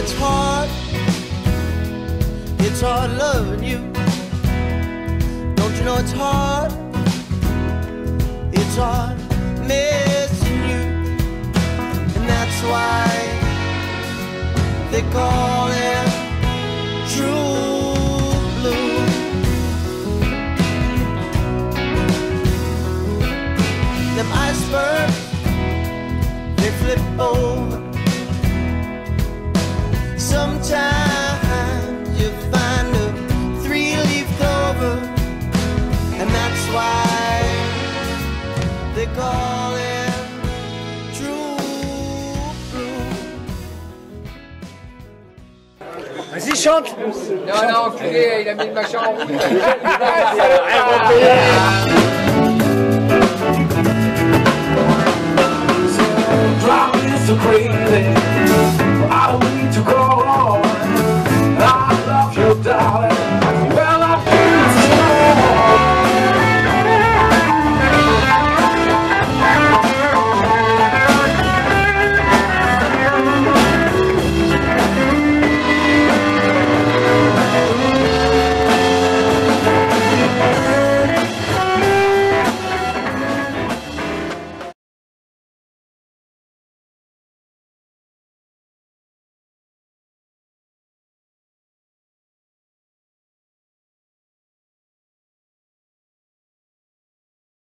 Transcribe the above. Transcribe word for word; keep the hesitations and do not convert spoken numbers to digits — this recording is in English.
it's hard, it's hard loving you. Don't you know it's hard, it's hard missing you. And that's why they call it true blue. Them icebergs, they flip over. Sometimes you find a three-leaf clover, and that's why they call it true blue. Vas-y, chante. Non, non, enculé, il a mis le machin en route.